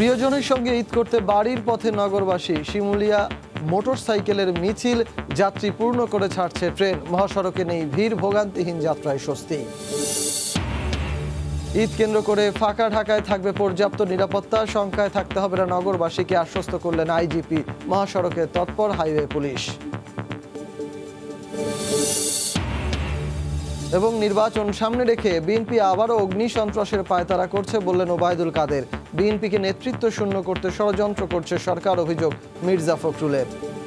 প্রিয়জনের সঙ্গে ঈদ করতে বাড়ির পথে নগরবাসী। শিমুলিয়া মোটরসাইকেলের মিছিল, যাত্রী পূর্ণ করে ছাড়ছে ট্রেন। মহাসড়কে নেই ভিড়, ভোগান্তিহীন যাত্রায় স্বস্তি। ঈদ কেন্দ্র করে ফাঁকা ঢাকায় থাকবে পর্যাপ্ত নিরাপত্তা, শঙ্কায় থাকতে হবে না নগরবাসীকে আশ্বস্ত করলেন আইজিপি। মহাসড়কে তৎপর হাইওয়ে পুলিশ। এবং নির্বাচন সামনে রেখে বিএনপি আবারও অগ্নি সন্ত্রাসের পায়তারা করছে বললেন ওবায়দুল কাদের। বিএনপিকে নেতৃত্ব শূন্য করতে ষড়যন্ত্র করছে সরকার, অভিযোগ মির্জা ফখরুলের।